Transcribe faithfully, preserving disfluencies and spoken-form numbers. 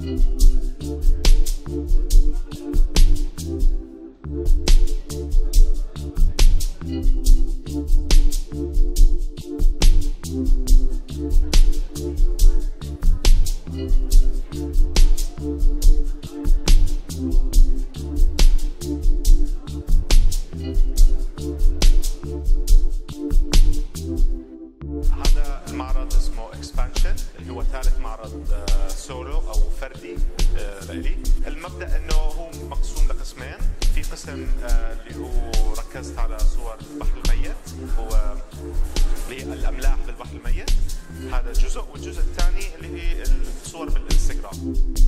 هذا المعرض اسمه اكسبانشن اللي هو ثالث معرض سولو او فردي لإلي. المبدا انه هو مقسوم لقسمين، في قسم اللي هو ركزت على صور البحر الميت، هو اللي هي الاملاح بالبحر الميت، هذا جزء، والجزء الثاني اللي هي الصور بالانستغرام.